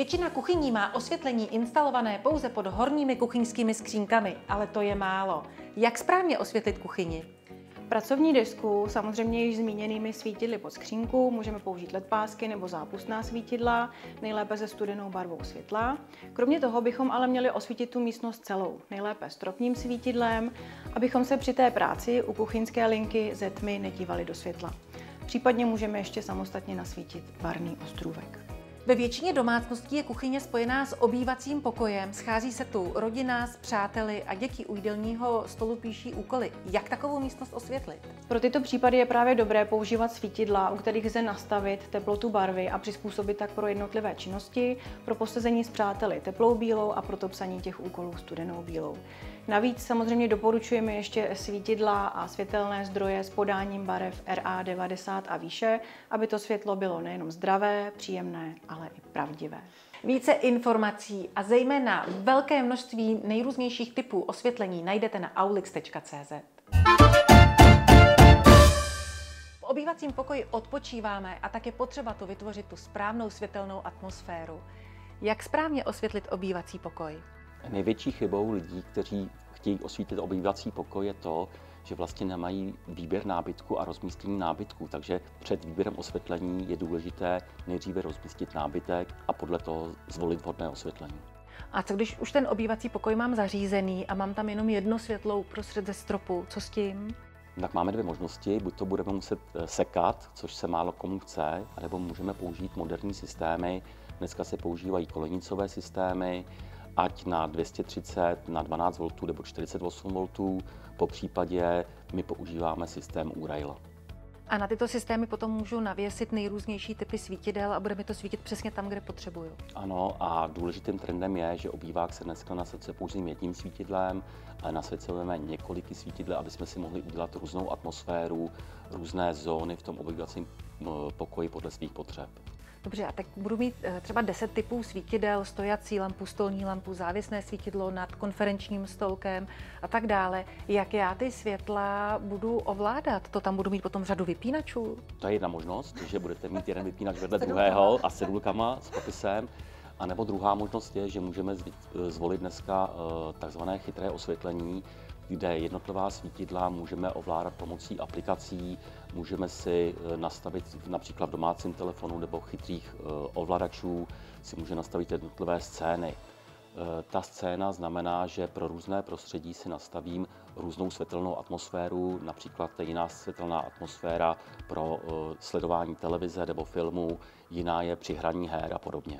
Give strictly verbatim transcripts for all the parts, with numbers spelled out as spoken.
Většina kuchyní má osvětlení instalované pouze pod horními kuchyňskými skřínkami, ale to je málo. Jak správně osvětlit kuchyni? Pracovní desku, samozřejmě již zmíněnými svítidly pod skřínku, můžeme použít el é dé pásky nebo zápustná svítidla, nejlépe se studenou barvou světla. Kromě toho bychom ale měli osvítit tu místnost celou, nejlépe stropním svítidlem, abychom se při té práci u kuchyňské linky ze tmy nedívali do světla. Případně můžeme ještě samostatně nasvítit varný ostrůvek. Ve většině domácností je kuchyně spojená s obývacím pokojem, schází se tu rodina s přáteli a děti u jídelního stolu píší úkoly. Jak takovou místnost osvětlit? Pro tyto případy je právě dobré používat svítidla, u kterých lze nastavit teplotu barvy a přizpůsobit tak pro jednotlivé činnosti, pro posezení s přáteli teplou bílou a pro to psaní těch úkolů studenou bílou. Navíc samozřejmě doporučujeme ještě svítidla a světelné zdroje s podáním barev er á devadesát a výše, aby to světlo bylo nejenom zdravé, příjemné, ale i pravdivé. Více informací a zejména velké množství nejrůznějších typů osvětlení najdete na aulix tečka cé zet. V obývacím pokoji odpočíváme a tak je potřeba tu vytvořit tu správnou světelnou atmosféru. Jak správně osvětlit obývací pokoj? Největší chybou lidí, kteří chtějí osvítit obývací pokoj, je to, že vlastně nemají výběr nábytku a rozmístění nábytku, takže před výběrem osvětlení je důležité nejdříve rozmístit nábytek a podle toho zvolit vhodné osvětlení. A co když už ten obývací pokoj mám zařízený a mám tam jenom jedno světlo uprostřed ze stropu, co s tím? Tak máme dvě možnosti, buď to budeme muset sekat, což se málo komu chce, nebo můžeme použít moderní systémy. Dneska se používají kolenicové systémy, ať na dvě stě třicet, na dvanáct voltů nebo čtyřicet osm voltů, po případě my používáme systém U-Rail. A na tyto systémy potom můžu navěsit nejrůznější typy svítidel a bude mi to svítit přesně tam, kde potřebuju. Ano, a důležitým trendem je, že obývák se dneska nasvěcuje pouze jedním svítidlem, ale nasvěcujeme několik svítidel, aby jsme si mohli udělat různou atmosféru, různé zóny v tom obývacím pokoji podle svých potřeb. Dobře, a tak budu mít třeba deset typů svítidel, stojací lampu, stolní lampu, závěsné svítidlo nad konferenčním stolkem a tak dále. Jak já ty světla budu ovládat? To tam budu mít potom řadu vypínačů? To je jedna možnost, že budete mít jeden vypínač vedle druhého a s cedulkama, s popisem. A nebo druhá možnost je, že můžeme zvolit dneska takzvané chytré osvětlení, kde jednotlivá svítidla můžeme ovládat pomocí aplikací, můžeme si nastavit například v domácím telefonu nebo chytrých ovladačů, si může nastavit jednotlivé scény. Ta scéna znamená, že pro různé prostředí si nastavím různou světelnou atmosféru, například jiná světelná atmosféra pro sledování televize nebo filmu, jiná je při hraní her a podobně.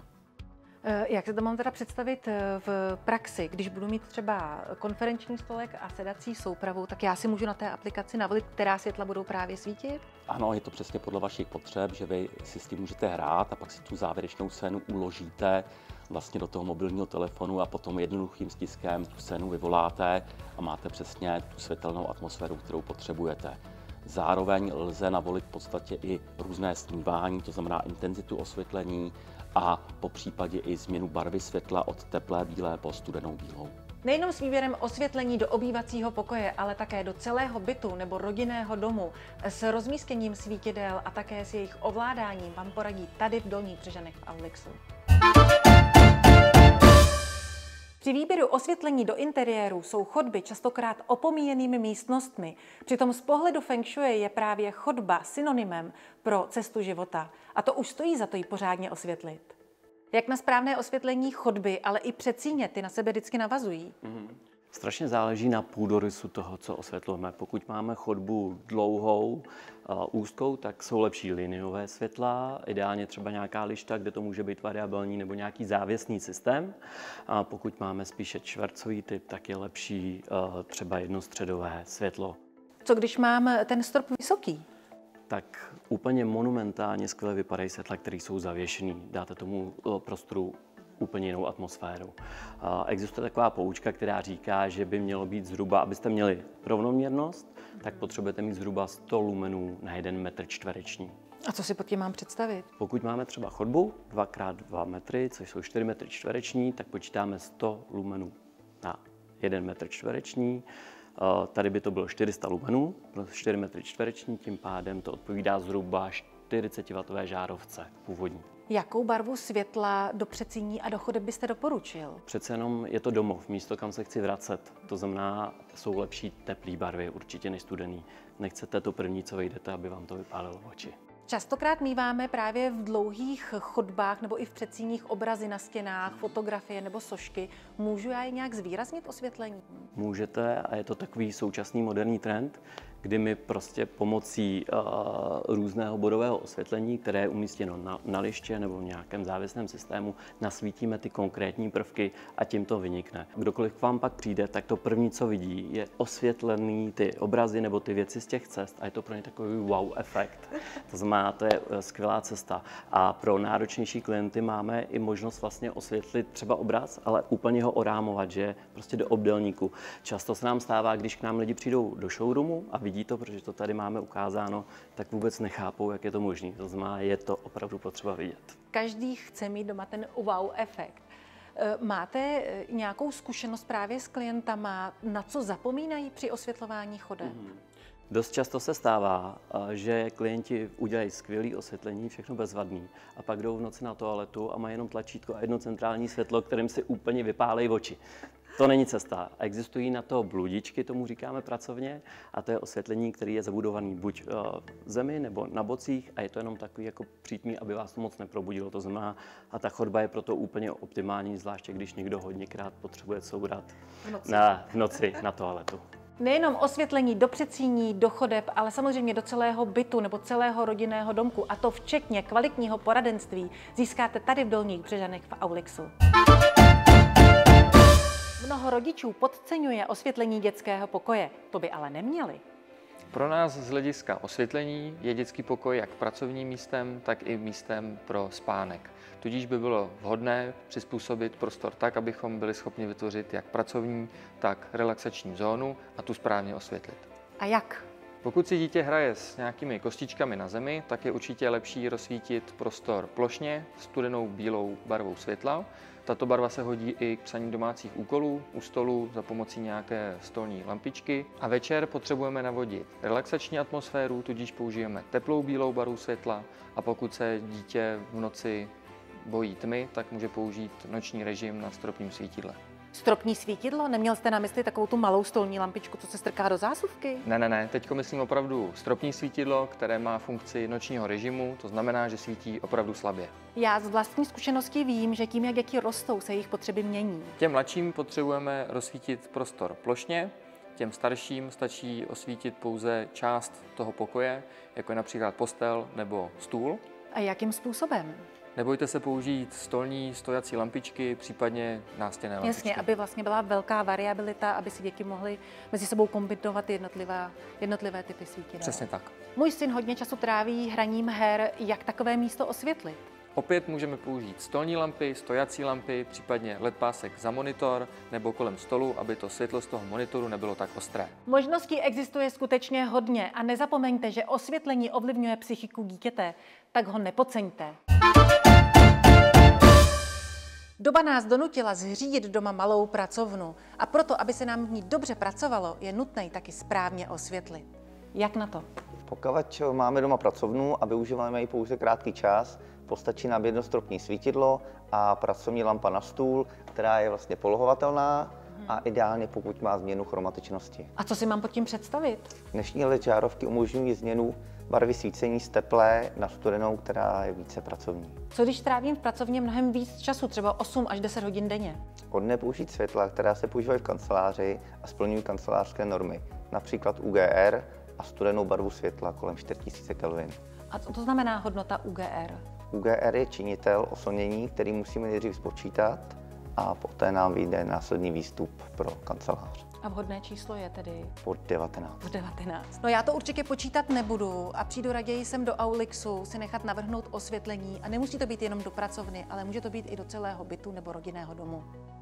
Jak se to mám teda představit v praxi? Když budu mít třeba konferenční stolek a sedací soupravu, tak já si můžu na té aplikaci navolit, která světla budou právě svítit? Ano, je to přesně podle vašich potřeb, že vy si s tím můžete hrát a pak si tu závěrečnou scénu uložíte vlastně do toho mobilního telefonu a potom jednoduchým stiskem tu scénu vyvoláte a máte přesně tu světelnou atmosféru, kterou potřebujete. Zároveň lze navolit v podstatě i různé stmívání, to znamená intenzitu osvětlení a po případě i změnu barvy světla od teplé bílé po studenou bílou. Nejenom s výběrem osvětlení do obývacího pokoje, ale také do celého bytu nebo rodinného domu, s rozmístěním svítidel a také s jejich ovládáním vám poradí tady v Dolních Břežanech v Aulixu. Při výběru osvětlení do interiéru jsou chodby častokrát opomíjenými místnostmi. Přitom z pohledu feng shui je právě chodba synonymem pro cestu života. A to už stojí za to ji pořádně osvětlit. Jak na správné osvětlení chodby, ale i předsíně, ty na sebe vždycky navazují? Mm-hmm. Strašně záleží na půdorysu toho, co osvětlujeme. Pokud máme chodbu dlouhou, úzkou, tak jsou lepší liniové světla, ideálně třeba nějaká lišta, kde to může být variabilní, nebo nějaký závěsný systém. A pokud máme spíše čtvercový typ, tak je lepší třeba jednostředové světlo. Co když mám ten strop vysoký? Tak úplně monumentálně skvěle vypadají světla, které jsou zavěšený. Dáte tomu prostoru úplně jinou atmosféru. Existuje taková poučka, která říká, že by mělo být zhruba, abyste měli rovnoměrnost, tak potřebujete mít zhruba sto lumenů na jeden metr čtvereční. A co si pod tím mám představit? Pokud máme třeba chodbu dva krát dva metry, což jsou čtyři metry čtvereční, tak počítáme sto lumenů na jeden metr čtvereční. Tady by to bylo čtyři sta lumenů pro čtyři metry čtvereční, tím pádem to odpovídá zhruba čtyřicetiwattové žárovce původní. Jakou barvu světla do předsíní a do chodeb byste doporučil? Přece jenom je to domov, místo, kam se chci vracet. To znamená, jsou lepší teplý barvy určitě než studený. Nechcete to první, co vyjdete, aby vám to vypálilo oči. Častokrát míváme právě v dlouhých chodbách nebo i v předsíních obrazy na stěnách, fotografie nebo sošky. Můžu já je nějak zvýraznit osvětlení? Můžete a je to takový současný moderní trend, kdy my prostě pomocí uh, různého bodového osvětlení, které je umístěno na, na liště nebo v nějakém závislém systému, nasvítíme ty konkrétní prvky a tím to vynikne. Kdokoliv k vám pak přijde, tak to první, co vidí, je osvětlený ty obrazy nebo ty věci z těch cest a je to pro ně takový wow efekt. To znamená, to je skvělá cesta. A pro náročnější klienty máme i možnost vlastně osvětlit třeba obraz, ale úplně ho orámovat, že prostě do obdélníku. Často se nám stává, když k nám lidi přijdou do showroomu a vidí to, protože to tady máme ukázáno, tak vůbec nechápou, jak je to možné. To znamená, je to opravdu potřeba vidět. Každý chce mít doma ten wow efekt. Máte nějakou zkušenost právě s klientama, na co zapomínají při osvětlování chodeb? Mm. Dost často se stává, že klienti udělají skvělé osvětlení, všechno bezvadný, a pak jdou v noci na toaletu a mají jenom tlačítko a jedno centrální světlo, kterým si úplně vypálejí oči. To není cesta. Existují na to bludičky, tomu říkáme pracovně, a to je osvětlení, který je zabudovaný buď v zemi nebo na bocích a je to jenom takový jako přítmí, aby vás to moc neprobudilo. To znamená, a ta chodba je proto úplně optimální, zvláště když někdo hodněkrát potřebuje soudat v noci na, v noci na toaletu. Nejenom osvětlení do předsíní, do chodeb, ale samozřejmě do celého bytu nebo celého rodinného domku, a to včetně kvalitního poradenství, získáte tady v Dolních Břežanech v Aulixu. Mnoho rodičů podceňuje osvětlení dětského pokoje. To by ale neměli. Pro nás z hlediska osvětlení je dětský pokoj jak pracovním místem, tak i místem pro spánek. Tudíž by bylo vhodné přizpůsobit prostor tak, abychom byli schopni vytvořit jak pracovní, tak relaxační zónu a tu správně osvětlit. A jak? Pokud si dítě hraje s nějakými kostičkami na zemi, tak je určitě lepší rozsvítit prostor plošně studenou bílou barvou světla. Tato barva se hodí i k psaní domácích úkolů, u stolu za pomocí nějaké stolní lampičky. A večer potřebujeme navodit relaxační atmosféru, tudíž použijeme teplou bílou barvu světla. A pokud se dítě v noci bojí tmy, tak může použít noční režim na stropním svítidle. Stropní svítidlo? Neměl jste na mysli takovou tu malou stolní lampičku, co se strká do zásuvky? Ne, ne, ne. Teďko myslím opravdu stropní svítidlo, které má funkci nočního režimu, to znamená, že svítí opravdu slabě. Já z vlastní zkušenosti vím, že tím, jak děti rostou, se jejich potřeby mění. Těm mladším potřebujeme rozsvítit prostor plošně, těm starším stačí osvítit pouze část toho pokoje, jako je například postel nebo stůl. A jakým způsobem? Nebojte se použít stolní stojací lampičky, případně nástěnné lampičky. Jasně, aby vlastně byla velká variabilita, aby si děti mohly mezi sebou kombinovat jednotlivé, jednotlivé typy svítidel. Přesně tak. Můj syn hodně času tráví hraním her. Jak takové místo osvětlit? Opět můžeme použít stolní lampy, stojací lampy, případně el é dé pásek za monitor nebo kolem stolu, aby to světlo z toho monitoru nebylo tak ostré. Možností existuje skutečně hodně a nezapomeňte, že osvětlení ovlivňuje psychiku dítěte, tak ho nepodceňte. Doba nás donutila zřídit doma malou pracovnu a proto, aby se nám v ní dobře pracovalo, je nutné ji taky správně osvětlit. Jak na to? Pokud máme doma pracovnu a využíváme ji pouze krátký čas, postačí nám jedno stropní svítidlo a pracovní lampa na stůl, která je vlastně polohovatelná a ideálně pokud má změnu chromatičnosti. A co si mám pod tím představit? Dnešní el é dé žárovky umožňují změnu barvy svícení z teplé na studenou, která je více pracovní. Co když trávím v pracovně mnohem víc času, třeba osm až deset hodin denně? Hodné použít světla, která se používají v kanceláři a splňují kancelářské normy, například U G R a studenou barvu světla kolem čtyři tisíce Kelvin. A co to znamená hodnota U G R? U G R je činitel oslnění, který musíme nejdřív spočítat a poté nám vyjde následný výstup pro kancelář. A vhodné číslo je tedy? Pod devatenáct. Pod devatenáct. No já to určitě počítat nebudu a přijdu raději sem do Aulixu si nechat navrhnout osvětlení a nemusí to být jenom do pracovny, ale může to být i do celého bytu nebo rodinného domu.